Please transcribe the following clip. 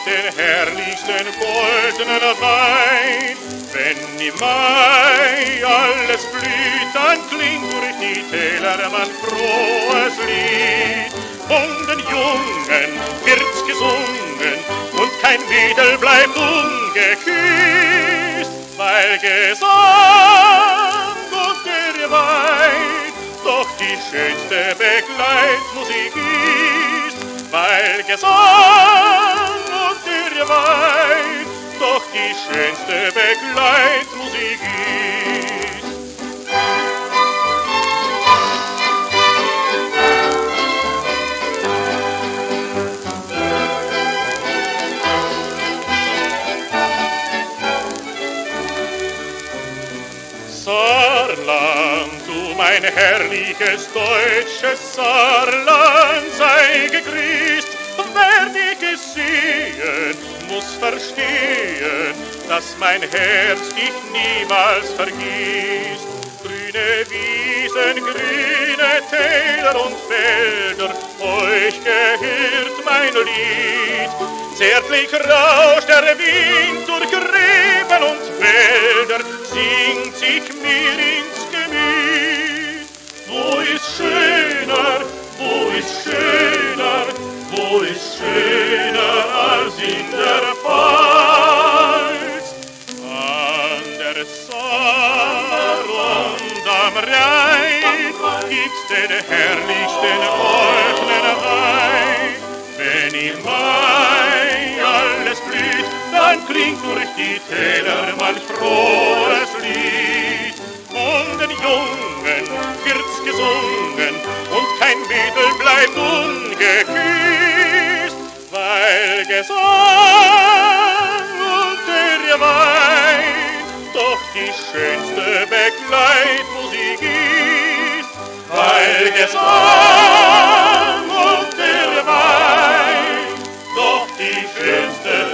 den herrlichsten goldenen Wein. Wenn im Mai alles blüht, dann klingt durch die Täler mein frohes Lied. Von den Jungen wird's gesungen und kein Mädel bleibt ungeküsst, weil Gesang und der Wein doch die schönste Begleitmusik ist, weil Gesang und der Wein doch die schönste Begleitmusik ist. Saarland, du mein herrliches deutsches Saarland, sei gegrüßt. Wer dich gesehen, muss verstehen, dass mein Herz dich niemals vergisst. Grüne Wiesen, grüne Täler und Felder, euch gehört mein Lied. Zärtlich rauscht der Wind durch Gräben und Wälder, singt sich mir ins Gemüt. Wo ist schöner, wo ist schöner, wo ist schöner als in der Pfalz? An der Saar und am Rhein gibt's den herrlichsten goldenen Wein. Wenn im Mai alles blüht, dann klingt durch die Täler mein frohes Lied. Von den Jungen wird's gesungen und kein Mädel bleibt ungeküsst, weil Gesang und der Wein doch die schönste Begleitmusik ist, weil Gesang und der Wein doch die schönste